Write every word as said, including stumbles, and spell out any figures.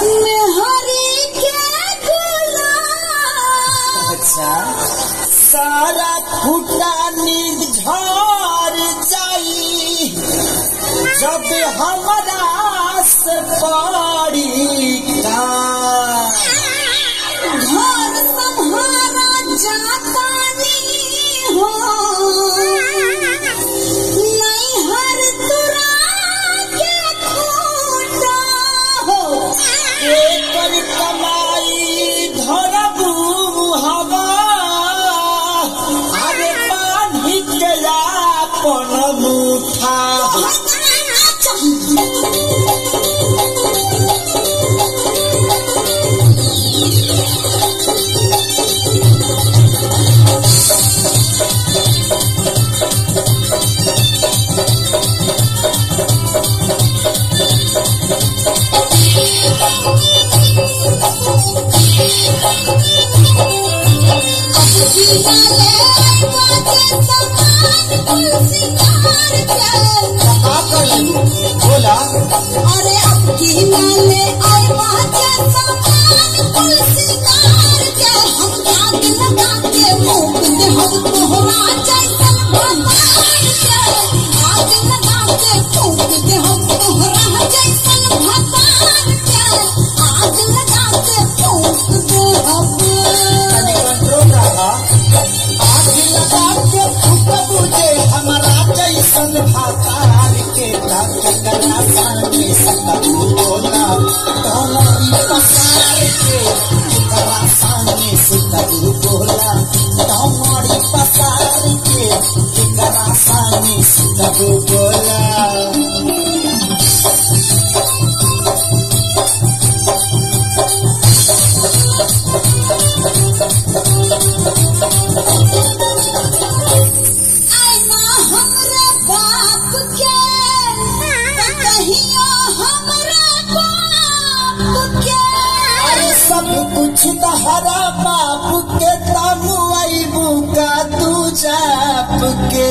हरी के गुलाब अच्छा सारा फूटा नींद झड़ जाई जब हमारा से पड़ी का घर संभारा जाता नहीं हो नहीं हर तुरा के खूटा हो एक कमाई धरबू हवा अरे पानी के अपन मुठा बोला अरे अब की नाले आए बाजे सामान कुल सिंगार के हम आग लगा के मुंह दे हम तोहरा जैसन भगवान के आग लगा के मुंह दे हम तोहरा जैसन भगवान के आग लगा के मुंह दे हम कंट्रोल रहा आग लगा के फूक बुझे हमारा जैसन भातार के करा सामने सब बोला तोरी पसार के करा सामने सब बोला तोरी पसार के करा सामने सब बोला सब कुछ तहरा बाप के तमुआईबू का तू जाप के